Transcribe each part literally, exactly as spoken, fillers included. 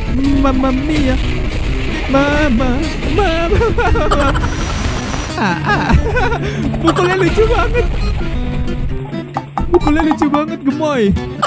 Mamma mia. Mama, mama, mama. Ah, ah. Pukulnya lucu banget. Pukulnya lucu banget, gemoy.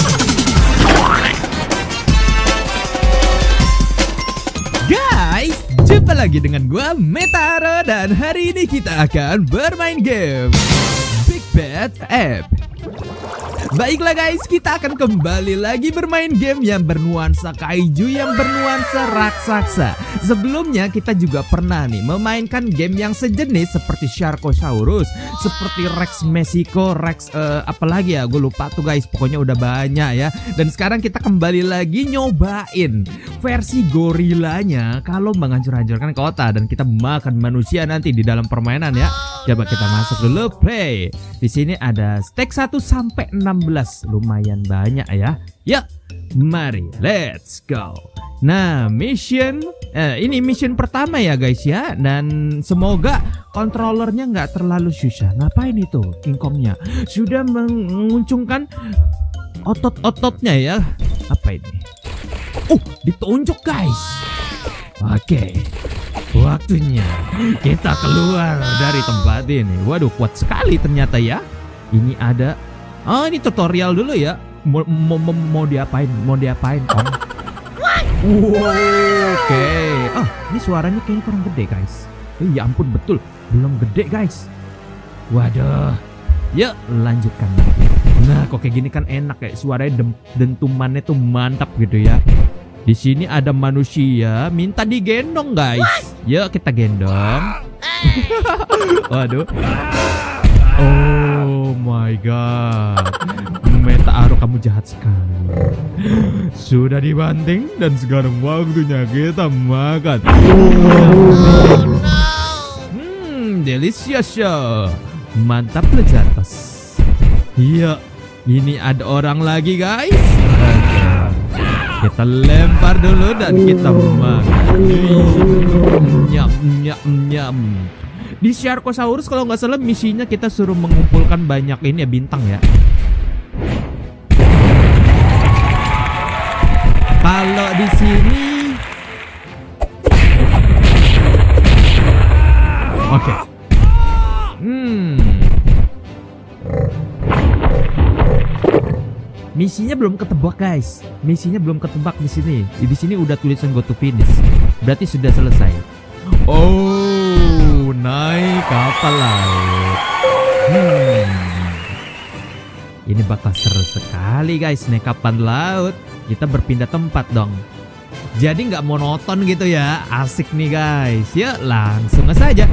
Guys, jumpa lagi dengan gua Metaro dan hari ini kita akan bermain game Big Bad Ape. Baiklah guys, kita akan kembali lagi bermain game yang bernuansa kaiju, yang bernuansa raksasa. Sebelumnya kita juga pernah nih memainkan game yang sejenis seperti Sharkosaurus, seperti Rex Mexico, Rex uh, apalagi ya, gue lupa tuh guys. Pokoknya udah banyak ya. Dan sekarang kita kembali lagi nyobain versi gorilanya kalau menghancur-hancurkan kota dan kita makan manusia nanti di dalam permainan ya. Coba kita masuk dulu, play. Di sini ada stake satu sampai enam belas, lumayan banyak ya. Yuk, mari let's go. Nah, mission eh, ini mission pertama ya guys ya. Dan semoga kontrolernya nggak terlalu susah. Ngapain itu King Kongnya? Sudah menguncungkan otot-ototnya ya. Apa ini? Uh, ditunjuk guys. Oke, waktunya kita keluar dari tempat ini. Waduh, kuat sekali ternyata ya. Ini ada, oh ini tutorial dulu ya. Mau, mau, mau diapain? Mau diapain Om? Wow, oke. Okay. Oh, ini suaranya kayaknya kurang gede guys. Oh, ya ampun, betul, belum gede guys. Waduh. Yuk lanjutkan. Nah, kok kayak gini kan enak ya. Suaranya dem, dentumannya tuh mantap gitu ya. Di sini ada manusia minta digendong guys. Yuk kita gendong. Waduh. Oh my god. Metaro, kamu jahat sekali. Sudah dibanting dan sekarang waktunya kita makan. Hmm, delicious ya. Mantap lezatos. Iya, ini ada orang lagi guys. Kita lempar dulu dan kita makan. Nyam nyam nyam. Di Sharkosaurus kalau nggak salah misinya kita suruh mengumpulkan banyak ini ya, bintang ya. Kalau di sini, oke. Okay. Hmm. Misinya belum ketebak guys. Misinya belum ketebak di sini. Di sini udah tulisan go to finish. Berarti sudah selesai. Oh, naik kapal laut. Hmm. Ini bakal seru sekali guys, naik kapal laut. Kita berpindah tempat dong. Jadi nggak monoton gitu ya. Asik nih guys. Yuk langsung saja.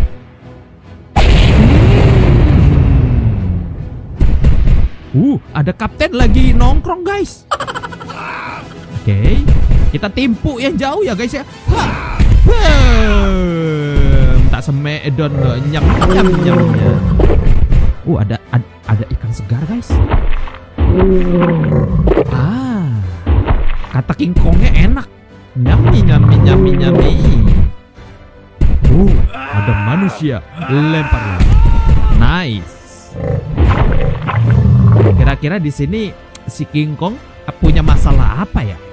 Uh, ada kapten lagi nongkrong guys. Oke, okay. Kita timpu yang jauh ya guys ya. Hmm, tak semedon loh. Nyam nyam nyam nyam. Uh, ada, ada ada ikan segar guys. Ah, kata King Kongnya enak. Nyami nyami nyami nyami. Uh, ada manusia. Lempar. Nice. Kira-kira di sini si King Kong punya masalah apa ya?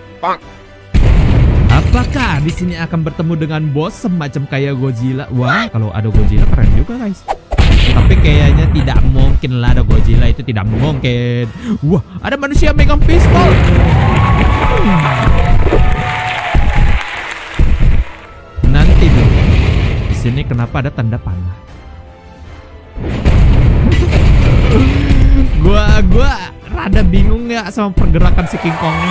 Apakah di sini akan bertemu dengan bos semacam kayak Godzilla? Wah, kalau ada Godzilla keren juga guys. Tapi kayaknya tidak mungkin lah ada Godzilla, itu tidak mungkin. Wah, ada manusia megang pistol. Hmm. Nanti dulu. Di sini kenapa ada tanda panah? Gua gua rada bingung ya sama pergerakan si King Kongnya.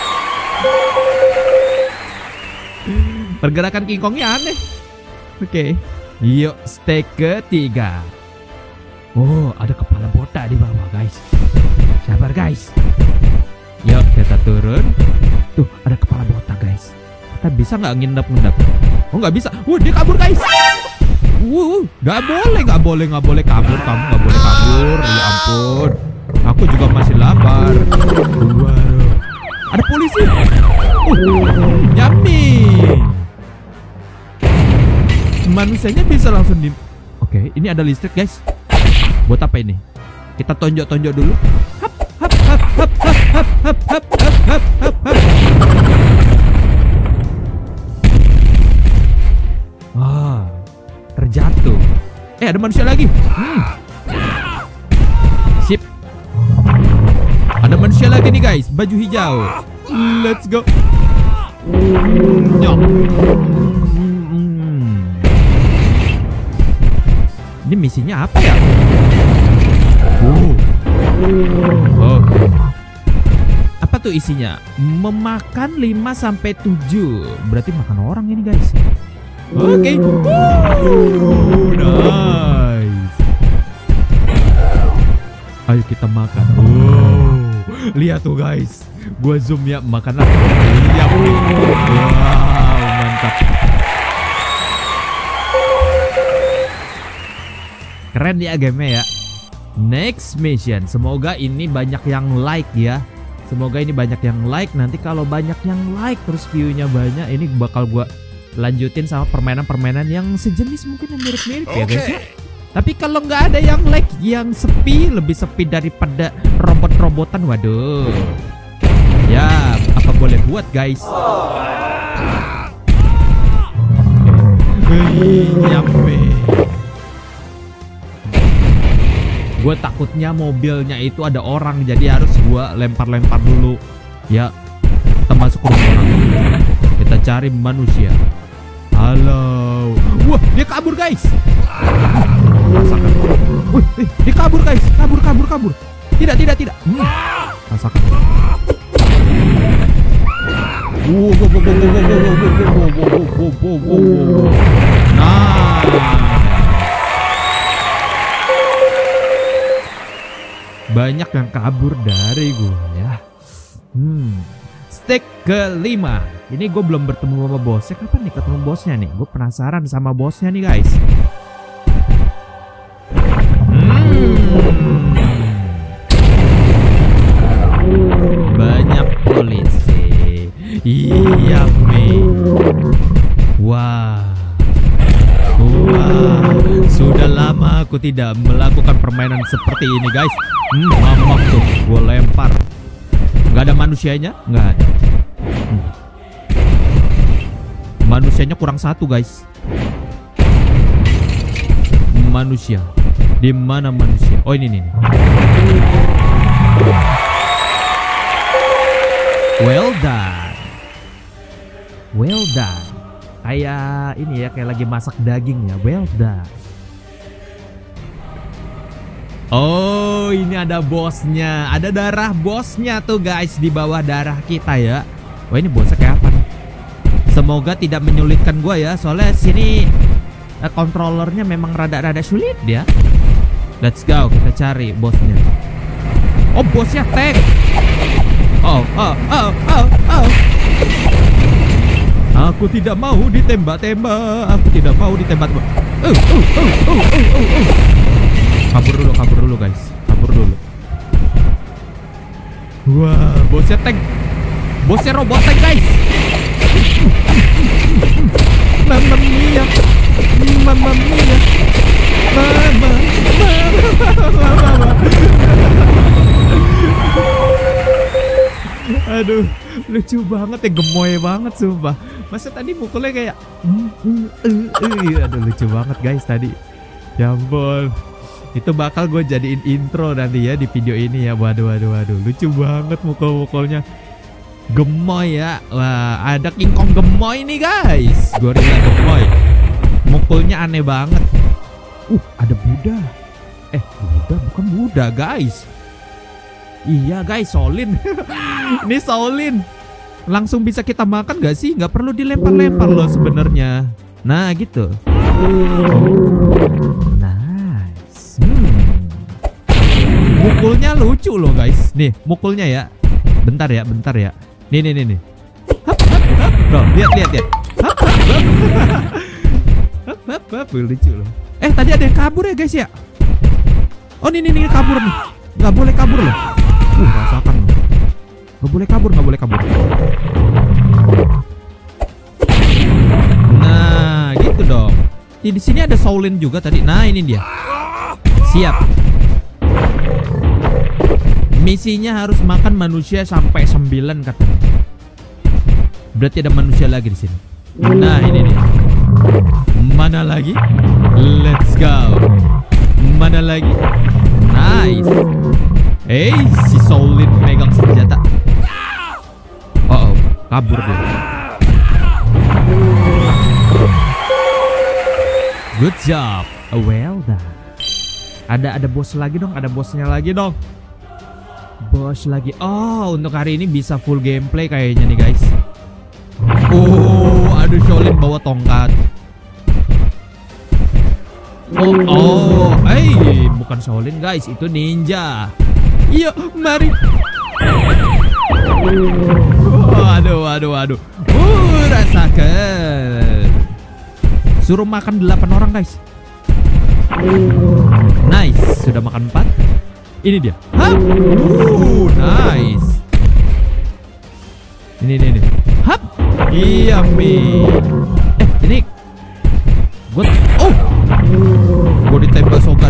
Pergerakan King Kongnya aneh. Oke, okay. Yuk stake ketiga. Oh, ada kepala botak di bawah guys. Sabar guys. Yuk kita turun. Tuh ada kepala botak guys. Kita bisa nggak ngendap-ngendap? Oh nggak bisa. Wah, dia kabur guys. Wuh, nggak boleh, nggak boleh, nggak boleh kabur, kamu nggak boleh kabur. Ya ampun, aku juga masih lapar. Waduh, ada polisi. Uh, yummy. Manusianya bisa langsung di. Oke, ini ada listrik guys. Buat apa ini? Kita tonjok-tonjok dulu. Hap, hap, hap, hap, hap, hap, hap, hap, hap, hap, hap. Eh, ada manusia lagi. Hmm. Sip. Ada manusia lagi nih guys, baju hijau. Let's go. Nyok. Ini misinya apa ya? Oh. Oke. Apa tuh isinya? Memakan lima sampai tujuh. Berarti makan orang ini guys. Oke. Oh, nice. Ayo kita makan. Oh, lihat tuh guys. Gua zoom ya, makan apa? Lihat. Wow, mantap. Keren ya gamenya ya. Next mission. Semoga ini banyak yang like ya. Semoga ini banyak yang like. Nanti kalau banyak yang like terus view-nya banyak, ini bakal gua lanjutin sama permainan-permainan yang sejenis mungkin yang mirip-mirip ya guys ya. Tapi kalau nggak ada yang like, yang sepi, lebih sepi daripada robot-robotan, waduh. Ya, apa boleh buat guys. Nyampe. Gue takutnya mobilnya itu ada orang, jadi harus gue lempar-lempar dulu. Ya, kita masuk ke rumah orang. Kita cari manusia. Halo. Wah, dia kabur guys. Rasakan. Wih, dia kabur guys. Kabur, kabur, kabur. Tidak, tidak, tidak. Hmm. Rasakan. Wow, wow, wow, wow, wow, wow, wow, wow, wow. Nah. Banyak yang kabur dari gue ya. Hmm. Stage kelima. Ini gue belum bertemu sama bosnya. Kapan nih ketemu bosnya nih? Gue penasaran sama bosnya nih guys. Hmm. Banyak polisi. Iya me. Wah. Wah. Sudah lama aku tidak melakukan permainan seperti ini guys. Hmm, mamak tuh, gue lempar. Gak ada manusianya? Gak ada. Hmm. Manusianya kurang satu guys. Manusia. Di mana manusia? Oh ini nih. Well done. Well done. Kayak ini ya, kayak lagi masak daging ya. Well done. Oh, ini ada bosnya. Ada darah bosnya tuh guys di bawah darah kita ya. Wah, ini bosnya kayak apa nih? Semoga tidak menyulitkan gua ya. Soalnya sini eh, kontrolernya memang rada-rada sulit dia. Let's go, kita cari bosnya. Oh, bosnya tank. Oh, oh, oh, oh, oh. Aku tidak mau ditembak-tembak. Aku tidak mau ditembak-tembak. Uh, uh, uh, uh, uh, uh, uh. Kabur dulu, kabur dulu guys. Kabur dulu. Wah, bosnya tank. Bosnya robot tank guys. Mamma mia. Mamma mia. Mama. Mama. Aduh, lucu banget ya, gemoy banget sumpah. Masa tadi mukulnya kayak uh, uh, uh, uh. Aduh, lucu banget guys tadi. Ya ampun. Itu bakal gue jadiin intro nanti ya di video ini ya. Waduh, waduh, waduh. Lucu banget mukul-mukulnya. Gemoy ya. Wah, ada King Kong gemoy nih guys. Gorilla gemoy. Mukulnya aneh banget. Uh, ada Buddha. Eh, Buddha bukan Buddha guys. Iya guys, Shaolin. Ini Shaolin. Langsung bisa kita makan gak sih? Gak perlu dilempar-lempar loh sebenarnya. Nah gitu. Nah. Hmm. Mukulnya lucu loh guys. Nih mukulnya ya. Bentar ya, bentar ya. Nih nih nih nih. Hap, hap, hap. Bro, lihat lihat lihat. Hap, hap, hap. Hap, hap, hap. Lucu loh. Eh tadi ada yang kabur ya guys ya. Oh nih nih nih kabur nih. Gak boleh kabur loh. Uh rasakan loh. Gak boleh kabur, gak boleh kabur. Nah gitu dong. Di sini ada Shaolin juga tadi. Nah ini dia. Siap. Misinya harus makan manusia sampai sembilan katanya. Berarti ada manusia lagi di sini. Nah ini nih. Mana lagi? Let's go. Mana lagi? Nice. Eh, si Shaolin megang senjata. Oh, oh, kabur dia. Good job. Well done. Ada ada bos lagi dong, ada bosnya lagi dong. Bos lagi. Oh, untuk hari ini bisa full gameplay kayaknya nih guys. Oh, aduh Shaolin bawa tongkat. Oh, oh, hey, bukan Shaolin guys, itu ninja. Iya, mari. Waduh, waduh, waduh. Uh, rasakan. Suruh makan delapan orang guys. Nice, sudah makan empat. Ini dia. Hap. Uh, nice. Ini, ini, ini. Hap. Iya, Mi. Eh, ini. Gue. Oh. Gue ditembak sogan.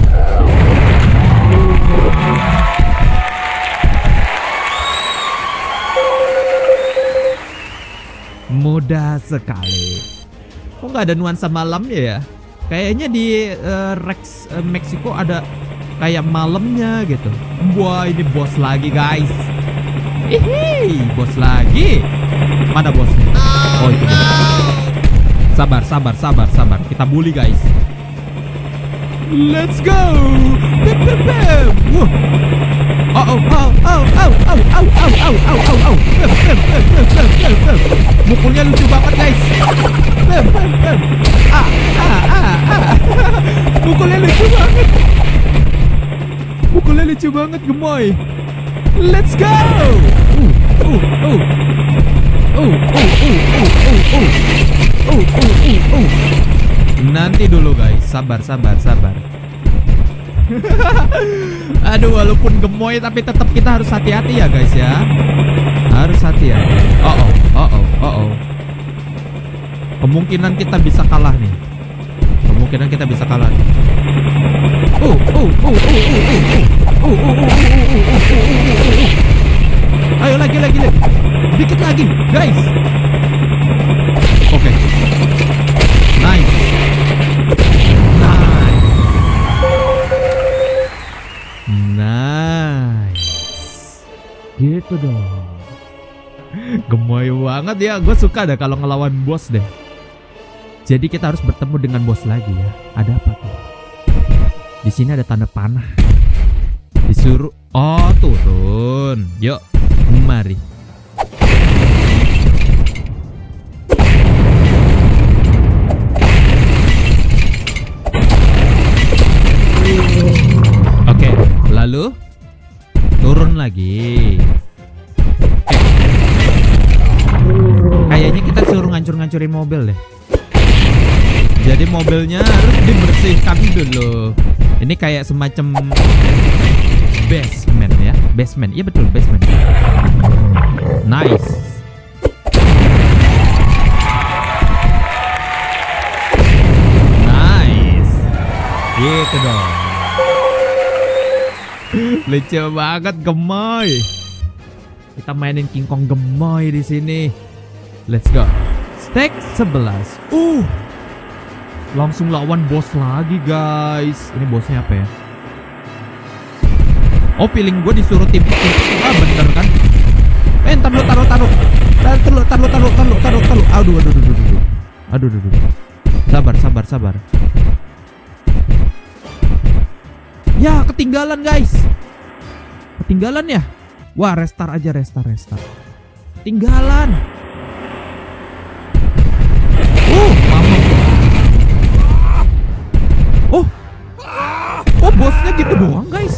Mudah sekali. Kok nggak ada nuansa malamnya ya? Kayaknya di uh, Rex uh, Meksiko ada kayak malamnya gitu. Wah, ini bos lagi guys. Hihi, bos lagi. Mana bosnya? Oh, itu dia. Sabar, sabar, sabar, sabar. Kita bully guys. Let's go. Bam, bam, bam. Wah. Oh, oh, oh, oh, oh, oh, oh, oh, oh, oh, oh, oh. Bam, bam, bam, bam, bam, bam, bam. Mukulnya lucu banget guys. Bam, bam, bam. Ah, ah, ah, ah. Mukulnya lucu banget. Mukulnya lucu banget, gemoy. Let's go. Uh, uh, uh. Uh, uh, uh, uh, uh, uh. Uh, uh, uh, uh. Nanti dulu guys, sabar, sabar, sabar. Aduh, walaupun gemoy tapi tetap kita harus hati-hati ya guys ya. Harus hati-hati. Oh oh, oh oh, oh oh. Kemungkinan kita bisa kalah nih. Kemungkinan kita bisa kalah. Uh, uh, uh, uh, uh, uh, uh, uh, uh, uh, uh. Ayo lagi, lagi, lagi. Dikit lagi, guys. Oke. Okay. Nice. Gitu dong. Gemoy banget ya. Gue suka dah kalau ngelawan bos deh. Jadi kita harus bertemu dengan bos lagi ya. Ada apa tuh? Di sini ada tanda panah. Disuruh. Oh, turun. Yuk, mari. Oke, lalu turun lagi. Kayaknya kita suruh ngancur-ngancurin mobil deh. Jadi mobilnya harus dibersihkan dulu. Ini kayak semacam basement ya. Basement, iya betul basement. Nice. Nice. Gitu dong. Lucu banget, gemoy. Kita mainin King Kong gemoy di sini. Let's go. Stack sebelas. Uh. Langsung lawan bos lagi, guys. Ini bosnya apa ya? Oh, feeling gue disuruh timpuk-timpuk. Ah, bener kan? Eh, taruh, taruh, taruh. Taruh, taruh, taruh, taruh, taruh, taruh. Aduh, aduh, aduh, aduh, aduh. Aduh, aduh, aduh. Sabar, sabar, sabar. Ya, ketinggalan guys. Ketinggalan ya. Wah, restart aja, restart, restart. Ketinggalan. Uh, mama. Oh. Oh, bosnya gitu doang guys.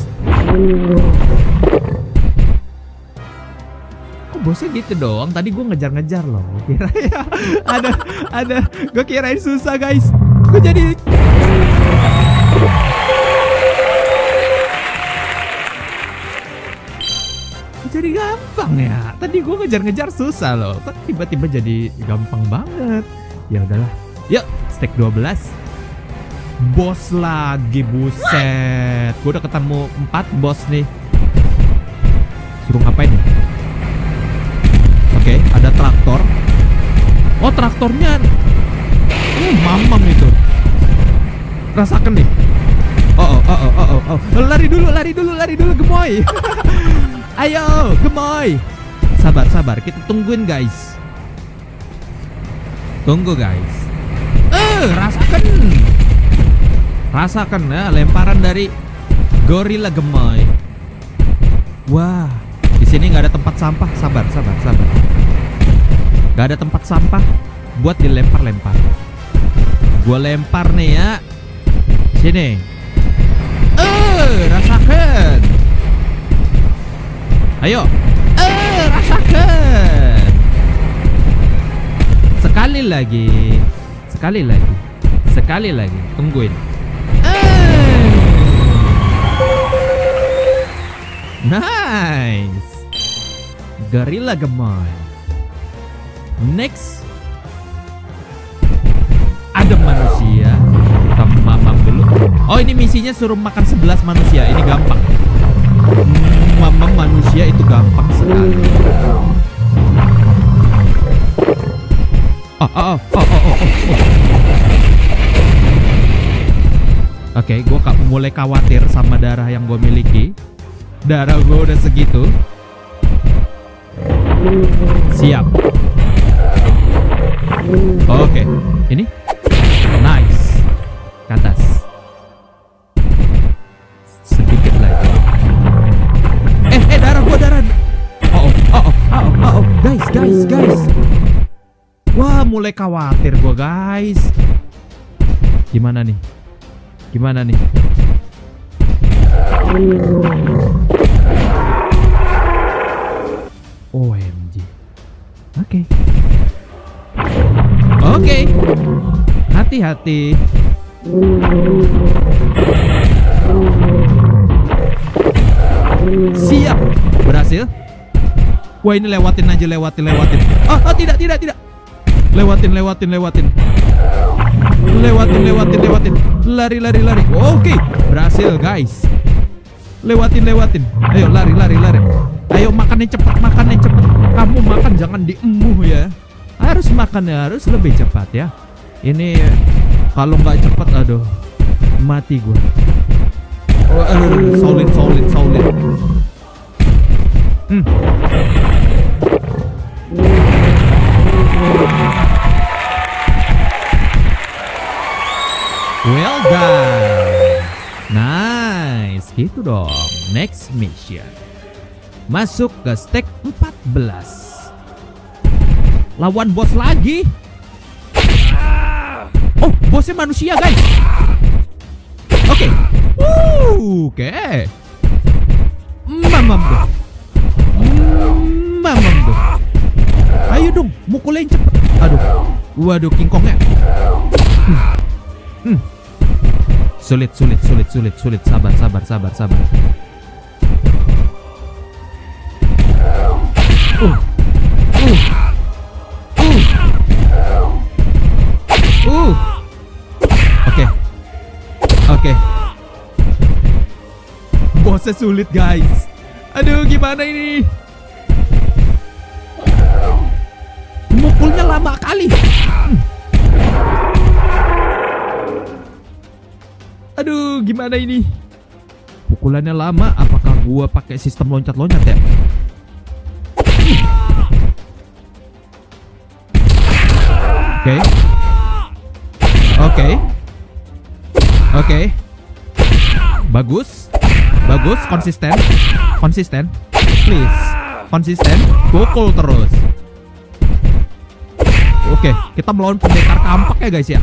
Kok bosnya gitu doang? Tadi gue ngejar-ngejar loh. Kira ya ada ada. Gue kirain susah guys. Gue jadi jadi gampang ya. Tadi gue ngejar-ngejar susah loh. Kok tiba-tiba jadi gampang banget. Ya udahlah. Yuk, stack dua belas. Bos lagi, buset. Gue udah ketemu empat bos nih. Suruh ngapain nih? Oke, ada traktor. Oh, traktornya. Hmm, mamam itu. Rasakan nih. Oh, oh, oh, oh, oh, oh. Lari dulu, lari dulu, lari dulu, gemoy. Ayo, gemoy. Sabar, sabar. Kita tungguin, guys. Tunggu, guys. Eh, rasakan. Rasakan ya lemparan dari gorila gemoy. Wah, di sini nggak ada tempat sampah. Sabar, sabar, sabar. Nggak ada tempat sampah buat dilempar-lempar. Gua lempar nih ya. Sini. Eh, rasakan. Ayo. Eh, rasakan. Sekali lagi. Sekali lagi. Sekali lagi. Tungguin. Eh. Nice. Gorila gemoy. Next. Ada manusia. Kita mamam dulu. Oh, ini misinya suruh makan sebelas manusia. Ini gampang. Mamam manusia itu gampang sekali. Oh, oh, oh, oh, oh, oh. Oke, okay, gue mulai khawatir sama darah yang gue miliki. Darah gue udah segitu. Siap. Oke, okay. Ini nice. Ke atas. Sedikit lagi. Eh, eh, darah gue, darah. Oh, oh, oh, oh, oh, oh, oh. Guys, guys, guys. Wah, mulai khawatir gue, guys. Gimana nih? Gimana nih? O M G. Oke. Okay. Oke. Okay. Hati-hati. Siap. Berhasil. Wah, ini lewatin aja, lewatin, lewatin. Oh, oh tidak, tidak, tidak. Lewatin, lewatin, lewatin. Lewatin, lewatin, lewatin. Lari, lari, lari. Oke, okay. Berhasil, guys. Lewatin, lewatin. Ayo, lari, lari, lari. Ayo, makannya cepat, makannya cepat. Kamu makan jangan diemuh ya. Harus makan ya, harus lebih cepat ya. Ini kalau nggak cepat, aduh, mati gue. Oh, aduh, solid, solid, solid. Hmm. Well done. Nice. Gitu dong. Next mission. Masuk ke stage empat belas. Lawan bos lagi. Oh, bosnya manusia, guys. Oke. Okay. Oke. Okay. Mamam dong. Mamam dong. Ayo dong, mukulin cepet. Aduh. Waduh, King Kongnya. Hmm. Hmm. Sulit, sulit, sulit, sulit, sulit. Sabar, sabar, sabar, sabar. Uh. Uh. Uh. Uh. Oke. Oke. Bosnya sulit, guys. Aduh, gimana ini? Mukulnya lama kali. Hmm. Aduh, gimana ini? Pukulannya lama. Apakah gua pakai sistem loncat-loncat ya? Oke. Okay. Oke. Okay. Oke. Okay. Bagus. Bagus, konsisten. Konsisten. Please. Konsisten. Pukul terus. Oke, okay. Kita melawan pendekar kampak ya, guys ya.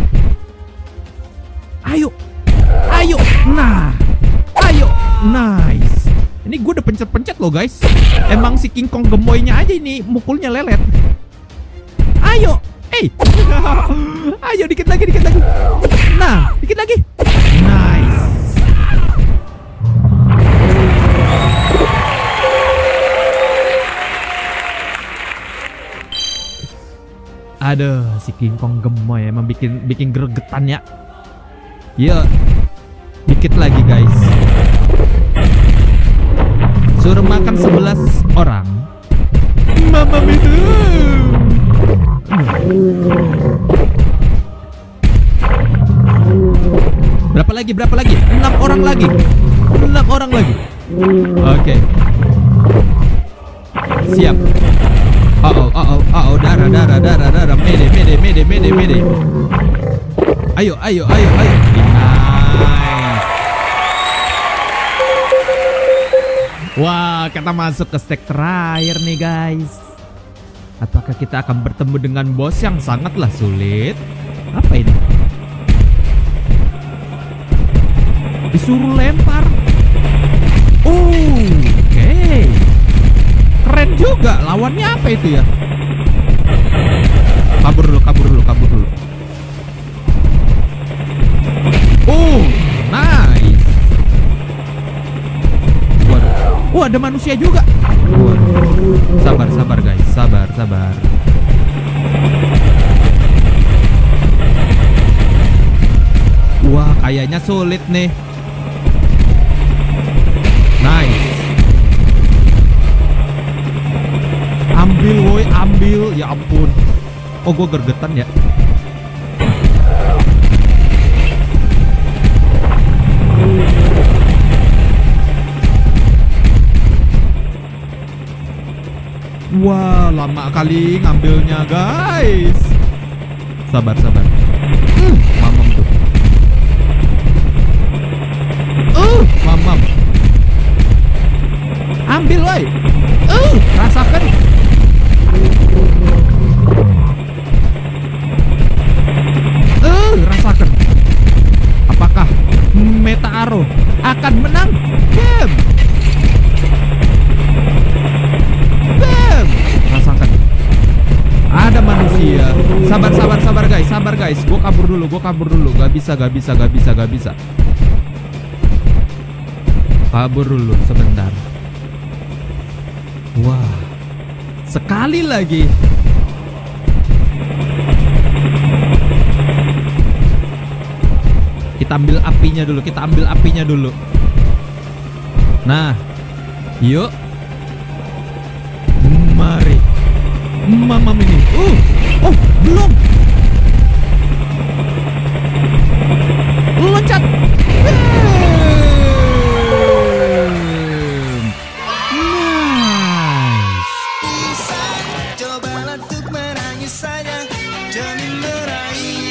Ayo. Ayo. Nah. Ayo. Nice. Ini gue udah pencet-pencet loh, guys. Emang si King Kong gemoynya aja ini mukulnya lelet. Ayo. Eh. Ayo dikit lagi, dikit lagi. Nah, dikit lagi. Nice. Aduh, si King Kong gemoy emang bikin bikin gregetan ya. Ya. Dikit lagi, guys. Suruh makan sebelas orang. Mama itu. lagi? Berapa lagi? Enam orang lagi. Enam orang lagi. Oke. Siap. Oh oh oh oh oh darah darah darah darah. Mede mede mede mede mede. Ayo ayo ayo ayo. Nice. Wah, kita masuk ke stage terakhir nih guys. Apakah kita akan bertemu dengan bos yang sangatlah sulit? Apa ini? Disuruh lempar. Oh, oke. Okay. Keren juga. Lawannya apa itu ya? Kabur dulu, kabur dulu, kabur dulu. Oh, nice. Waduh. Oh, ada manusia juga. Waduh. Sabar, sabar guys. Sabar, sabar. Wah, kayaknya sulit nih. Nice. Ambil woi, ambil. Ya ampun. Oh, gue gergetan ya. Wah, lama kali ngambilnya guys. Sabar, sabar. Hmm, mamam tuh. Uh, mamam. Ambil woi. Uh, rasakan. Uh, rasakan. Apakah Metaro akan menang? Bam. Bam. Rasakan. Ada manusia. Sabar, sabar, sabar guys, sabar guys. Gue kabur dulu, gue kabur dulu. Gak bisa, gak bisa, gak bisa, gak bisa. Kabur dulu sebentar. Wah, sekali lagi. Kita ambil apinya dulu, kita ambil apinya dulu. Nah, yuk. Mari. Mamam ini. Uh, oh, belum. Loncat. Coba untuk menangis saja demi meraih